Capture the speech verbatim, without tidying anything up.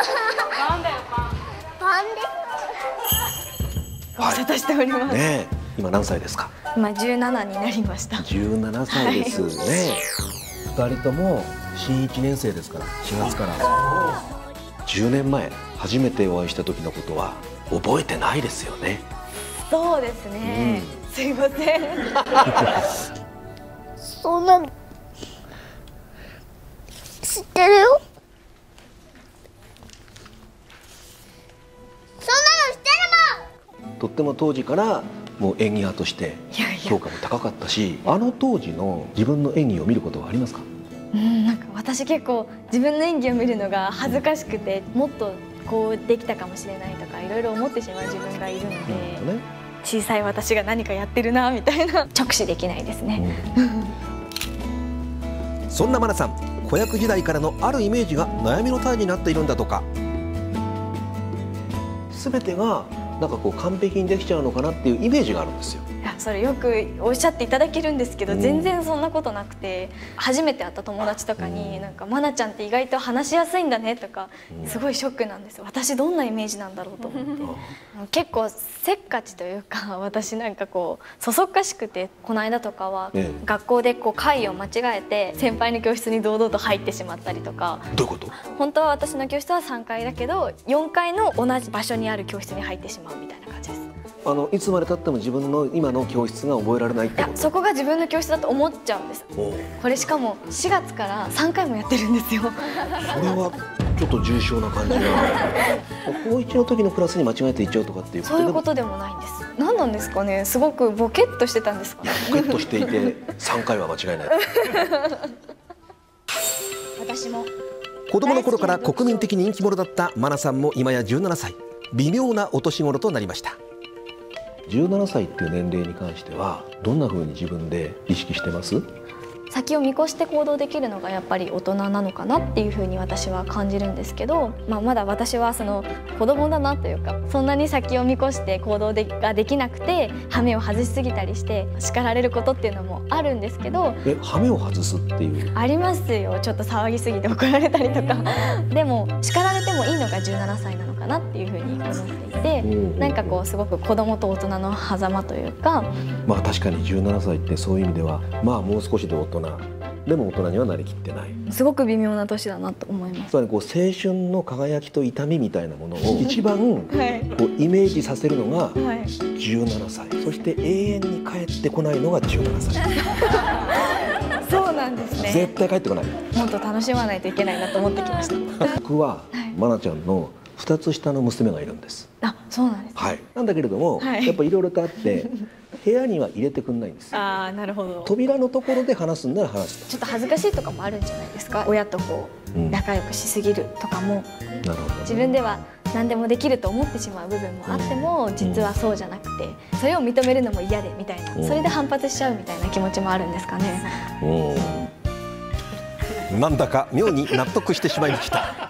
パンだよパン。 パンです。 ご無沙汰しております。 ねえ、今何歳ですか？ 今じゅうななになりました。 じゅうななさいですね。 二人とも新一年生ですから、しがつから。 じゅうねんまえ初めてお会いした時のことは覚えてないですよね。 そうですね。うん、すいません。 そんなの知ってるよ。そんなの知ってるもん。 とっても当時からもう演技派として評価も高かったし、あの当時の自分の演技を見ることはありますか？ うん、なんか私結構自分の演技を見るのが恥ずかしくて、もっとこうできたかもしれないとかいろいろ思ってしまう自分がいるので、ね、小さい私が何かやってるなみたいな直視できないですね。 うん、そんな愛菜さん、子役時代からのあるイメージが悩みの種になっているんだとか。 全てがなんかこう完璧にできちゃうのかなっていうイメージがあるんですよ。 いや、それよくおっしゃっていただけるんですけど、うん、全然そんなことなくて、初めて会った友達とかに「なんか愛菜ちゃんって意外と話しやすいんだね」とか、すごいショックなんですよ。私どんなイメージなんだろうと思って。結構せっかちというか、私なんかこうそそっかしくて、この間とかは学校でこう階を間違えて先輩の教室に堂々と入ってしまったりとか。 どういうこと？ 本当は私の教室はさんがいだけど、よんかいの同じ場所にある教室に入ってしまうみたいな感じです。 あのいつまでたっても自分の今の教室が覚えられないってこと？ いや、そこが自分の教室だと思っちゃうんです。これしかもしがつからさんかいもやってるんですよ。 それはちょっと重症な感じが。高いちの時のクラスに間違えて行っちゃうとかっていうこと？ そういうことでもないんです。何なんですかね。すごくボケっとしてたんですか。 ボケっとしていてさんかいは間違いない。 私も子供の頃から国民的人気者だった愛菜さんも今やじゅうななさい、微妙なお年頃となりました。 じゅうななさいっていう年齢に関してはどんな風に自分で意識してます？ 先を見越して行動できるのがやっぱり大人なのかなっていうふうに私は感じるんですけど、まあ、まだ私はその子供だなというか、そんなに先を見越して行動でができなくて羽目を外しすぎたりして叱られることっていうのもあるんですけど。 え、羽目を外すっていう？ ありますよ。ちょっと騒ぎすぎて怒られたりとか。でも叱られてもいいのがじゅうななさいなのかなっていうふうに思っていて、なんかこうすごく子供と大人の狭間というか。 まあ確かにじゅうななさいってそういう意味ではまあもう少しで大人でも大人にはなりきってない。 すごく微妙な年だなと思います。 つまりこう青春の輝きと痛みみたいなものを一番こうイメージさせるのがじゅうななさい、そして永遠に帰ってこないのがじゅうななさい。 そうなんですね。 絶対帰ってこない。 もっと楽しまないといけないなと思ってきました。 僕は愛菜ちゃんのふたつ下の娘がいるんです。 あ、そうなんです、ね。 はい。なんだけれども、はい、やっぱいろいろとあって部屋には入れてくんないんです。 ああ、なるほど。 扉のところで話すんなら話すと。 ちょっと恥ずかしいとかもあるんじゃないですか。親とこう、うん、仲良くしすぎるとかも。 なるほど、ね。 自分では何でもできると思ってしまう部分もあっても、うん、実はそうじゃなくて、それを認めるのも嫌でみたいな、うん、それで反発しちゃうみたいな気持ちもあるんですかね。 うん、なんだか妙に納得してしまいました。